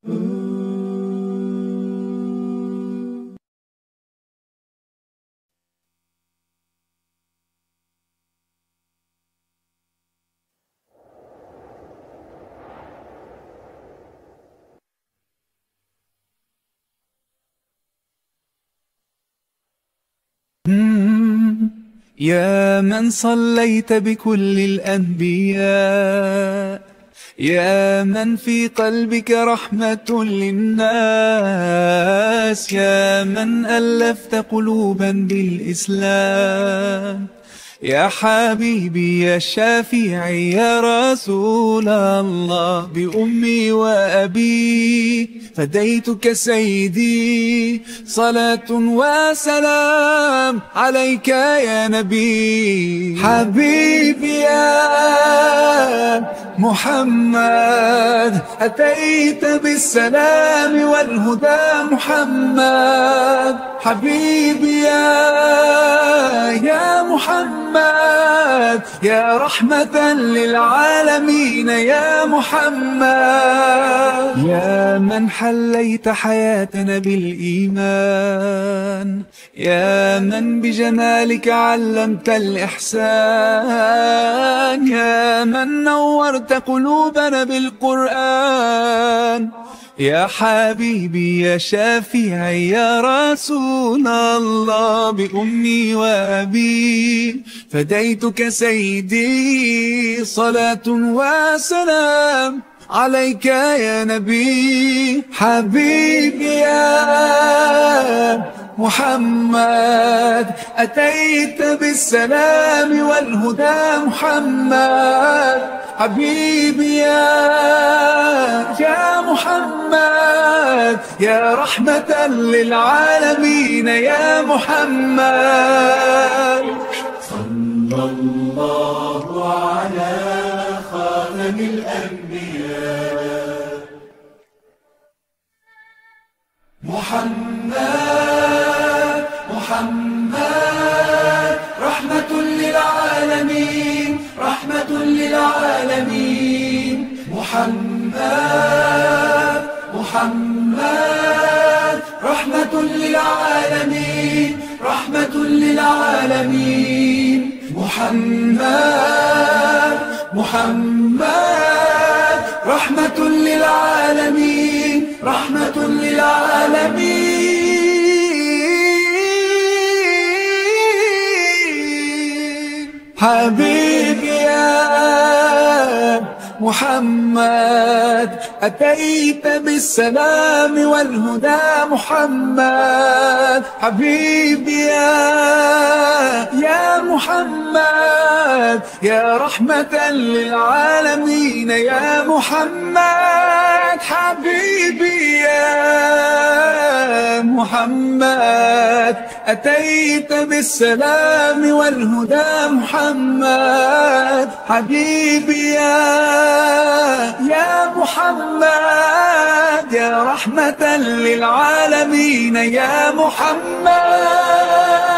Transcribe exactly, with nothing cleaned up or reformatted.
يا من صليت بكل الأنبياء، يا من في قلبك رحمة للناس، يا من ألفت قلوبا بالإسلام، يا حبيبي يا شافعي يا رسول الله، بأمي وأبي فديتك سيدي، صلاة وسلام عليك يا نبي. حبيبي يا محمد أتيت بالسلام والهدى محمد، حبيبي يا يا محمد يا رحمة للعالمين يا محمد، يا من حليت حياتنا بالإيمان، يا من بجمالك علمت الإحسان، يا من نورت قلوبنا بالقرآن، يا حبيبي يا شافعي يا رسول الله، بأمي وأبي فديتك سيدي، صلاة وسلام عليك يا نبي. حبيبي يا محمد أتيت بالسلام والهدى محمد، حبيبي يا يا محمد يا رحمة للعالمين يا محمد. صلى الله على خاتم الأنبياء محمد، محمد رحمة للعالمين، رحمة للعالمين. محمد، محمد رحمة للعالمين، رحمة للعالمين. محمد، محمد رحمة للعالمين، رحمة للعالمين. حبيبي يا محمد أتيت بالسلام والهدى محمد، حبيبي يا يا محمد يا رحمة للعالمين يا محمد، حبيبي يا محمد أتيت بالسلام والهدى محمد، حبيبي يا يا محمد يا رحمة للعالمين يا محمد.